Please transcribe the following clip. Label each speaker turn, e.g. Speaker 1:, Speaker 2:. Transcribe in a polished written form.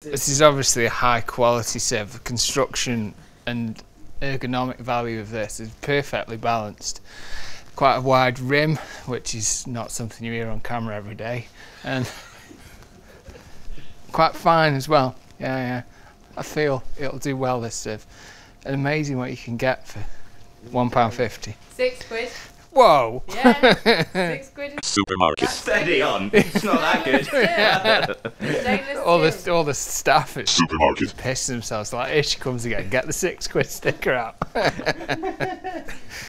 Speaker 1: This is obviously a high quality sieve. The construction and ergonomic value of this is perfectly balanced. Quite a wide rim, which is not something you hear on camera every day, and quite fine as well. Yeah. I feel it'll do well, this sieve. And amazing what you can get for £1.50.
Speaker 2: £6.
Speaker 1: Whoa!
Speaker 2: Yeah, £6.
Speaker 3: Supermarket.
Speaker 4: Steady on. It's not that good.
Speaker 1: all the staff at
Speaker 3: Supermarket.
Speaker 1: pissing themselves like, here she comes again, get the £6 sticker out.